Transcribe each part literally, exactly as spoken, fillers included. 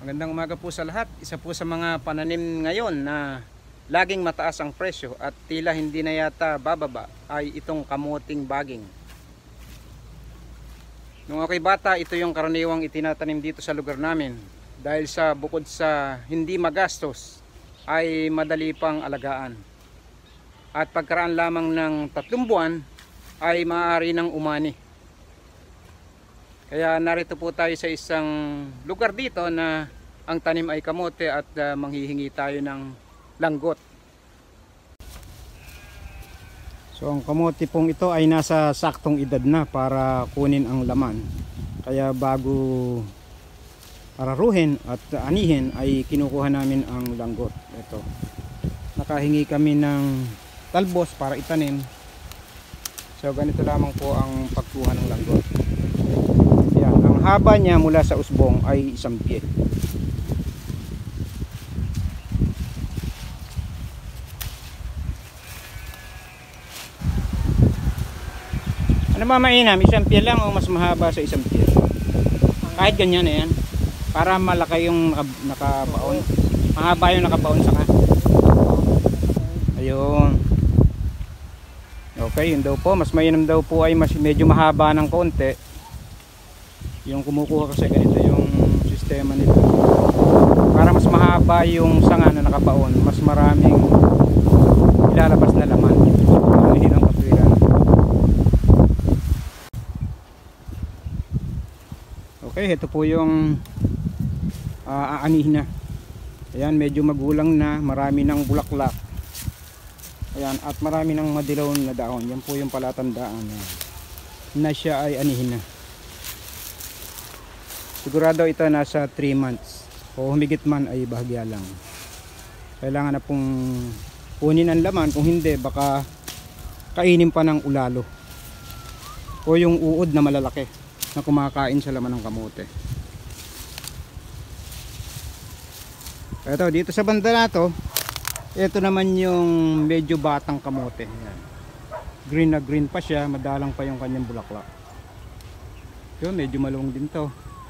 Magandang umaga po sa lahat. Isa po sa mga pananim ngayon na laging mataas ang presyo at tila hindi na yata bababa ay itong kamuting baging. Nung ako'y bata, ito yung karaniwang itinatanim dito sa lugar namin dahil sa bukod sa hindi magastos ay madali pang alagaan. At pagkaraan lamang ng tatlong buwan ay maaari ng umani. Kaya narito po tayo sa isang lugar dito na ang tanim ay kamote at uh, manghihingi tayo ng langgot. So ang kamote pong ito ay nasa saktong edad na para kunin ang laman. Kaya bago pararuhin at anihin ay kinukuha namin ang langgot. Ito. Nakahingi kami ng talbos para itanim. So ganito lamang po ang pagkuha ng langgot. Yan, ang haba niya mula sa usbong ay isang pie. Ano ba mainam? Isang pie lang o mas mahaba sa isang pie? Kahit ganyan na yan. Para malaki yung nakabaon. Mahaba yung nakabaon sa ka. Ayun. Okay, yun daw po. Mas mainam daw po ay mas medyo mahaba ng konti. Yung kumukuha kasi ganito yung sistema nito. Para mas mahaba yung sanga na nakabaon, mas maraming ilalabas na laman. Hindi ng katwiran. Okay, ito po yung uh, aanihin na. Ayan, medyo magulang na, marami ng bulaklak. Ayan, at marami ng madilaw na daon. Yan po yung palatandaan na siya ay anihin na. Sigurado ito nasa three months o humigit man ay bahagya lang. Kailangan na pong kunin ang laman, kung hindi baka kainin pa ng ulalo o yung uod na malalaki na kumakain sa laman ng kamote. Ito dito sa banda na to, ito naman yung medyo batang kamote. Yan. Green na green pa siya, madalang pa yung kanyang bulaklak. Yun, medyo maluwang din to.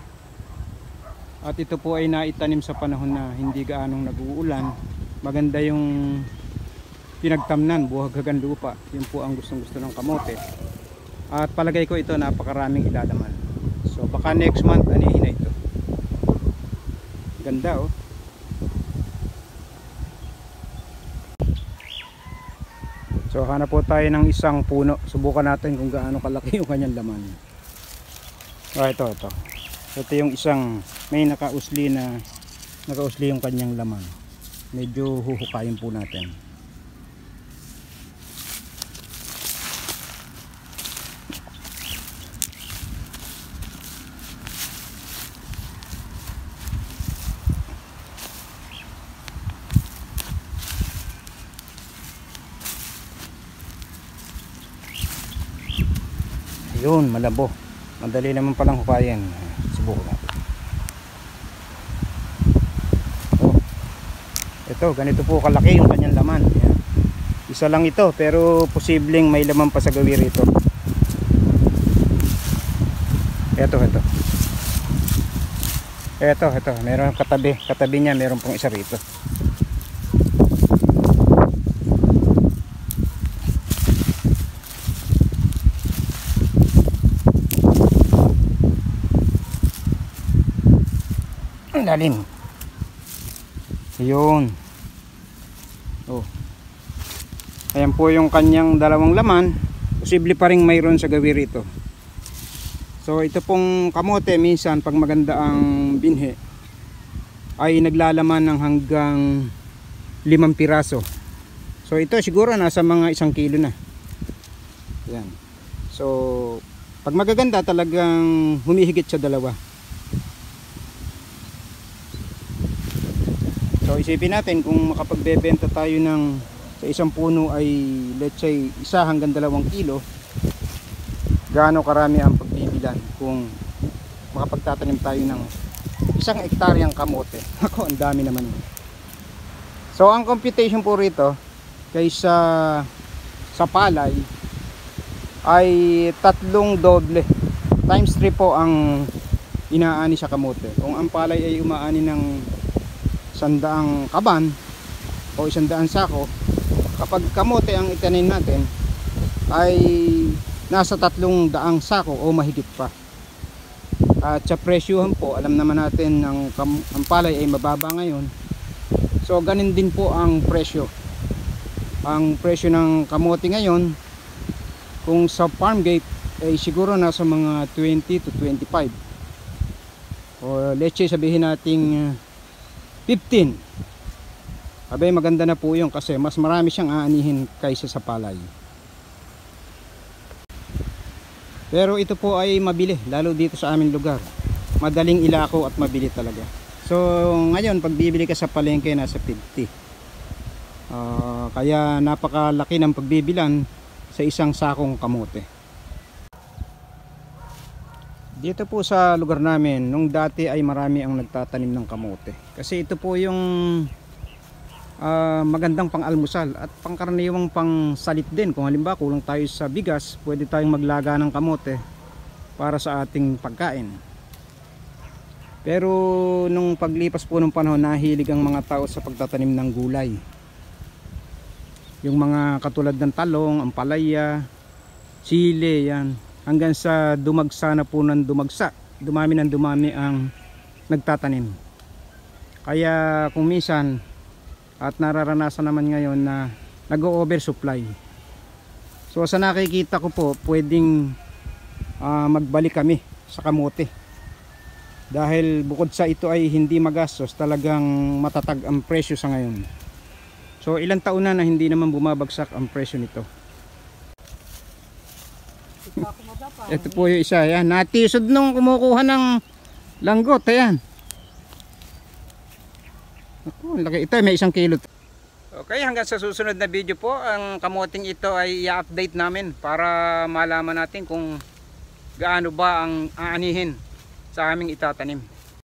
At ito po ay naitanim sa panahon na hindi gaanong nag-uulan. Maganda yung pinagtamnan, buhaghagan lupa. Yun po ang gustong gusto ng kamote. At palagay ko ito napakaraming ilalaman. So baka next month anihin na ito. Ganda oh. So hanap po tayo ng isang puno. Subukan natin kung gaano kalaki yung kanyang laman. Oh, ito, ito. Ito yung isang may nakausli na nakausli yung kanyang laman. Medyo huhukayin po natin. Yun, malabo. Madali naman palang hukayin. Subukan natin. Oh. Ito, ganito po kalaki yung kanyang laman. Ayan. Isa lang ito, pero posibleng may laman pa sa gawin rito. Ito, ito. Ito, ito. Meron katabi. Katabi niya, meron pong isa rito. Lalim. Ayun. Oh. Ayan po yung kanyang dalawang laman. Posible pa rin mayroon sa gawi rito. So ito pong kamote minsan pag maganda ang binhi ay naglalaman ng hanggang limang piraso. So ito siguro nasa mga isang kilo na. Ayan. So pag magaganda talagang humihigit sa dalawa. So isipin natin kung makapagbebenta tayo ng sa isang puno ay let's say isa hanggang dalawang kilo, gaano karami ang pagbibilan kung makapagtatanim tayo ng isang hektaryang kamote. Ako, ang dami naman. So ang computation po rito kaysa sa palay ay tatlong doble, times three po ang inaani sa kamote. Kung ang palay ay umaani ng sandaang kaban o isandaan sako, kapag kamote ang itanim natin ay nasa tatlong daang sako o mahigit pa. At sa presyohan po, alam naman natin ang, ang palay ay mababa ngayon, so ganin din po ang presyo. Ang presyo ng kamote ngayon, kung sa farm gate ay siguro nasa mga twenty to twenty-five, o let's say sabihin nating fifteen. Abay, maganda na po yun kasi mas marami siyang aanihin kaysa sa palay. Pero ito po ay mabili, lalo dito sa aming lugar. Madaling ilako at mabili talaga. So ngayon pag bibili ka sa palengke, nasa fifty. Uh, kaya napakalaki ng pagbibilan sa isang sakong kamote. Dito po sa lugar namin, nung dati ay marami ang nagtatanim ng kamote. Kasi ito po yung uh, magandang pang-almusal at pangkaraniwang pang-salit din. Kung halimbawa kulang tayo sa bigas, pwede tayong maglaga ng kamote para sa ating pagkain. Pero nung paglipas po ng panahon, nahilig ang mga tao sa pagtatanim ng gulay. Yung mga katulad ng talong, ampalaya, sili, yan. Hanggang sa dumagsa na po ng dumagsa. Dumami ng dumami ang nagtatanim. Kaya kung minsan, at nararanasan naman ngayon na nag-oversupply. So sa nakikita ko po, pwedeng uh, magbalik kami sa kamote. Dahil bukod sa ito ay hindi magastos, talagang matatag ang presyo sa ngayon. So ilang taon na na hindi naman bumabagsak ang presyo nito. Ito po yung isa, yan. Natisod nung kumukuha ng langgot, ayan. Ako, laki ito, may isang kilo. Okay, hanggang sa susunod na video po, ang kamoting ito ay i-update namin para malaman natin kung gaano ba ang aanihin sa aming itatanim.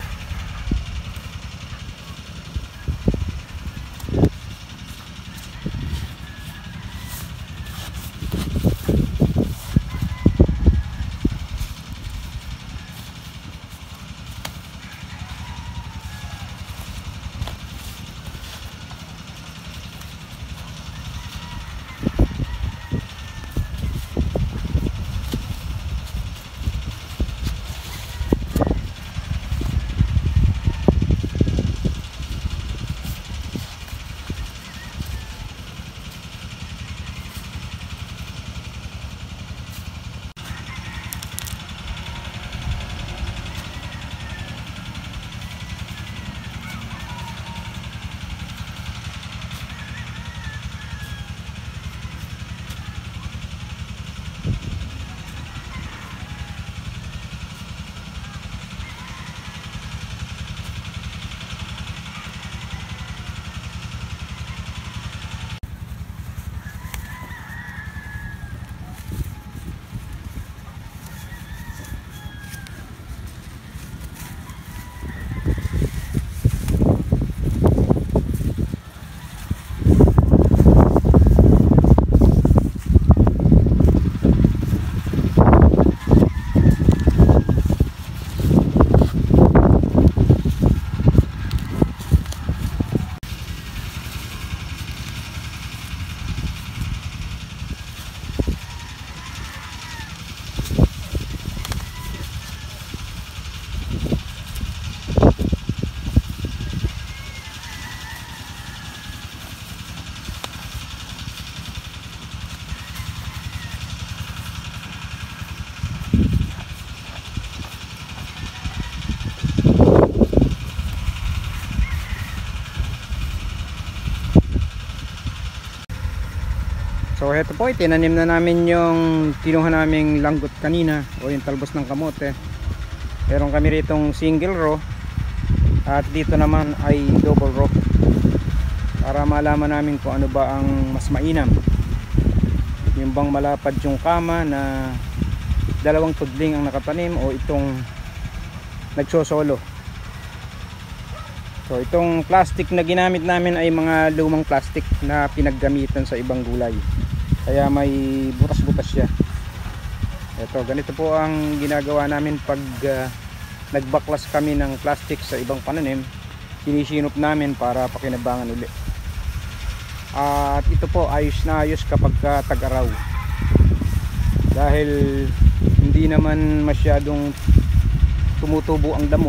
So heto po, tinanim na namin yung kinuha naming langgot kanina o yung talbos ng kamote. Meron kami ritong single row at dito naman ay double row para malaman namin kung ano ba ang mas mainam, yung bang malapad yung kama na dalawang tudling ang nakatanim o itong nagsosolo. So itong plastic na ginamit namin ay mga lumang plastic na pinaggamitan sa ibang gulay, kaya may butas-butas siya. Ito, ganito po ang ginagawa namin pag uh, nagbaklas kami ng plastic sa ibang pananim, sinisinop namin para pakinabangan uli. At ito po ayos na ayos kapag tag-araw, dahil hindi naman masyadong tumutubo ang damo.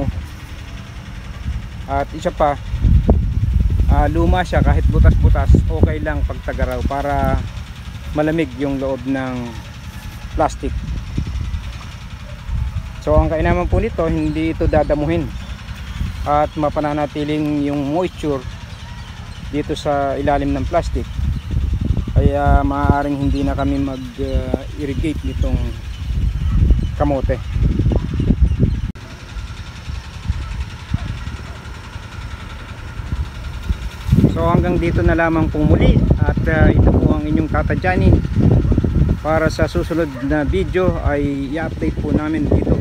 At isa pa, uh, luma siya, kahit butas-butas okay lang pag tag-araw para malamig yung loob ng plastic. So ang kainaman po nito, hindi ito dadamuhin at mapananatiling yung moisture dito sa ilalim ng plastic, kaya maaaring hindi na kami mag uh, irrigate nitong kamote. So hanggang dito na lamang pong muli, at uh, ito po ang inyong Tata Johnny. Para sa susunod na video ay i-update po namin dito